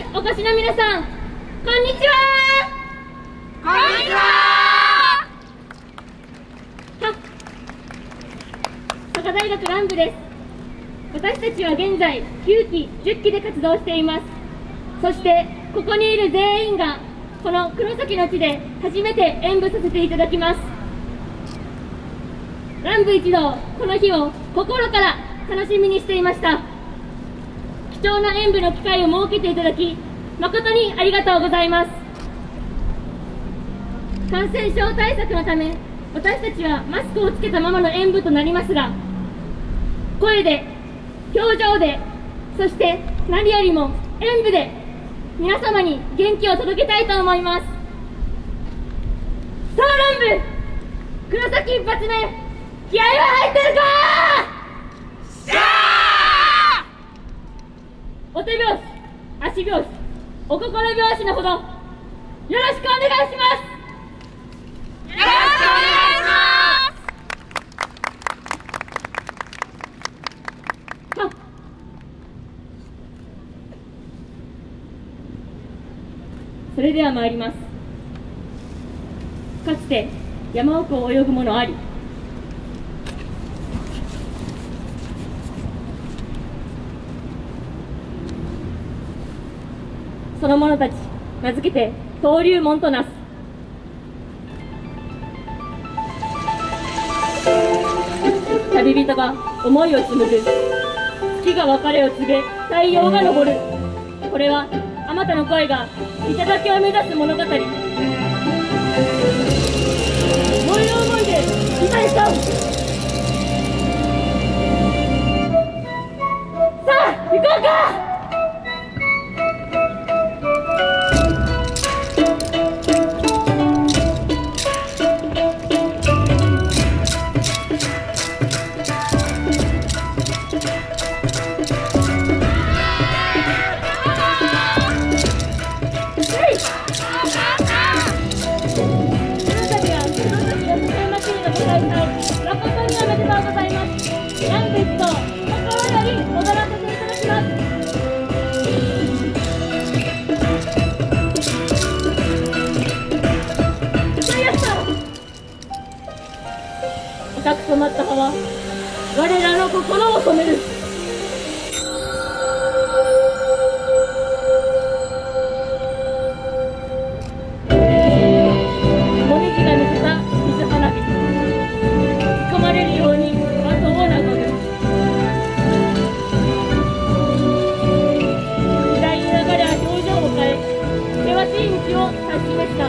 お越しの皆さん、こんにちは。 こんにちは。 佐賀大学ラン部です。私たちは現在9期、10期で活動しています。そしてここにいる全員がこの黒崎の地で初めて演舞させていただきます。ラン部一同、この日を心から楽しみにしていました。貴重な演舞の機会を設けていただき、誠にありがとうございます。感染症対策のため、私たちはマスクをつけたままの演舞となりますが、声で、表情で、そして何よりも演舞で皆様に元気を届けたいと思います。さあラン部、黒崎一発目、気合は入ってるかー。お手拍子、足拍子、お心拍子のほどよろしくお願いします。よろしくお願いします。それでは参ります。かつて山奥を泳ぐものあり、その者たち名付けて登竜門となす。旅人が思いを紡ぐ、月が別れを告げ太陽が昇る。これはあまたの声が頂を目指す物語。思いの思いで今へと。さあ行こうか。赤く染まった葉は我らの心を染める。もみじが抜けた水花火、引き込まれるようにバトンを和む。時代に流れは表情を変え、険しい道を指し示した。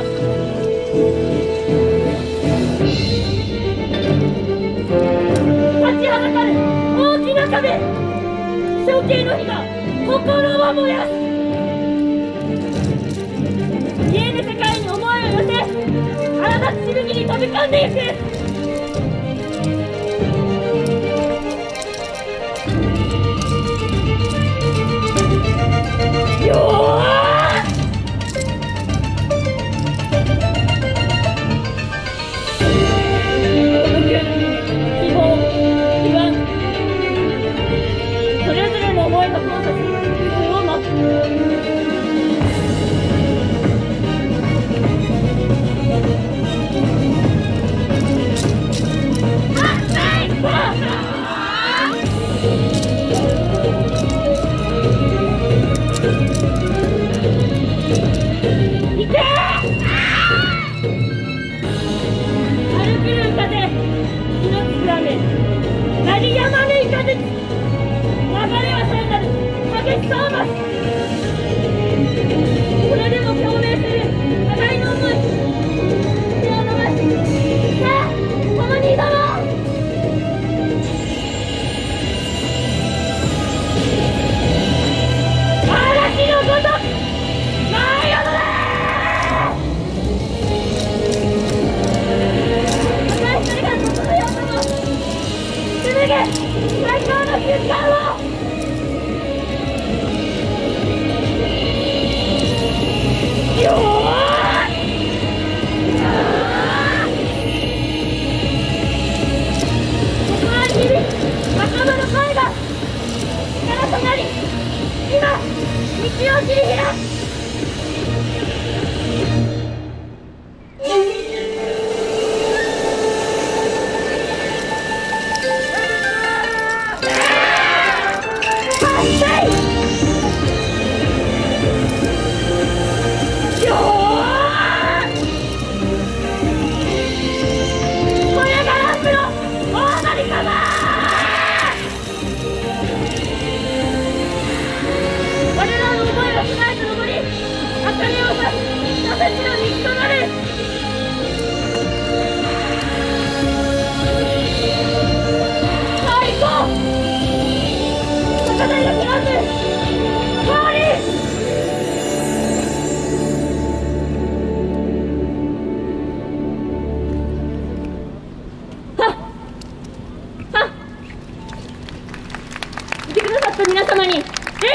立ちはだかる大きな壁、処刑の火が心を燃やす。見えぬ世界に思いを寄せ、荒立つしぶきに飛び込んでいく。よー最高の瞬間を。仲間の声が力となり、今、道道を切り開く。見てくださった皆様に、ありがとうござい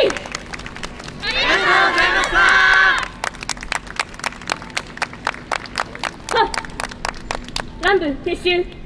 ました。乱舞撤収。